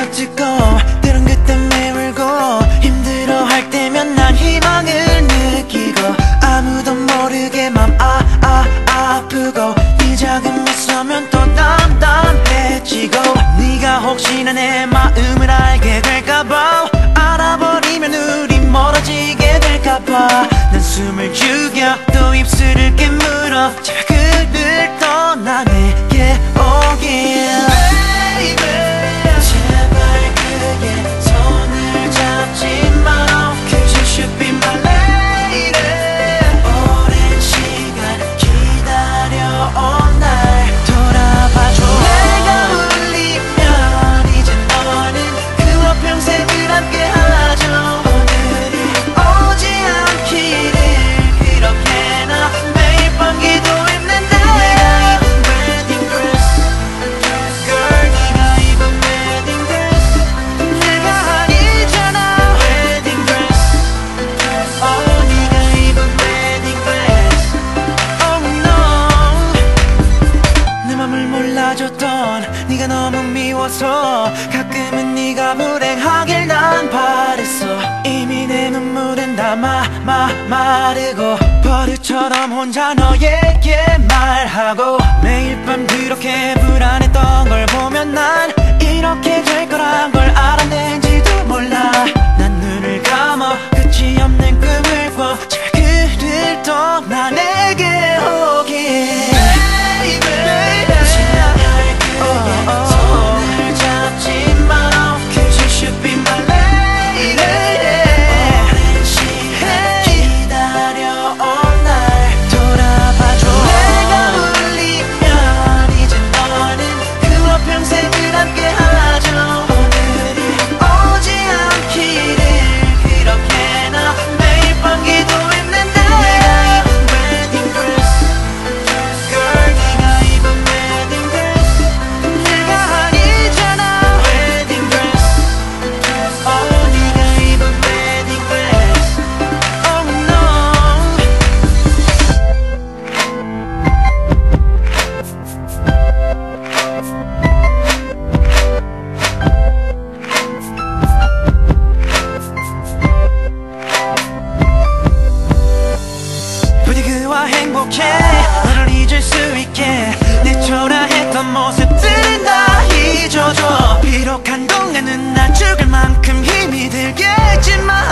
찍고 때론 그때 매울고 힘들어할 때면 난 희망을 느끼고 아무도 모르게 맘 아프고 네 작은 미소면 또 담담해지고 네가 혹시나 내 마음을 알게 될까봐 알아버리면 우리 멀어지게 될까봐 난 숨을 죽여 또 입술을 깨물어 제발 그를 떠나 내게 오길 Baby 제발 그의 손을 잡지 마 Cause you should be my lady 오랜 시간 기다려온 날 돌아봐줘 내가 울리면 이제 너는 그와 평생을 함께하죠 오늘이 오지 않기를 그렇게나 매일 밤 기도했는데 네가 입은 wedding dress Girl 네가 입은 wedding dress 내가 아니잖아 wedding dress Oh 네가 입은 wedding dress Oh no 내 맘을 몰라줬던 네가 너무 미워서 가끔은 네가 불행하길 난 바랬어 이미 내 눈물은 다 마르고 버릇처럼 혼자 너에게 말하고 매일 밤 그렇게 불안했던 걸 보면 난 이렇게 될 거란 걸 알았는지도 몰라 난 눈을 감아 끝이 없는 꿈을 꿔 제발 그를 떠나 내게 오길 Baby 제발 그의 손을 잡지 마 Cause you should be my lady 오랜 시간 기다려온 날 돌아봐줘 내가 울리면 이제 너는 그와 평생을 함께하죠 오늘이 오지 않기를 그렇게나 매일 밤 기도했는데 네가 입은 wedding dress Girl 네가 입은 wedding dress 내가 아니잖아 wedding dress Oh 네가 입은 wedding dress Oh no 부디 그와 행복해 너를 잊을 수 있게 내 초라했던 모습들은 다 잊어줘 비록 한동안은 나 죽을 만큼 힘이 들겠지만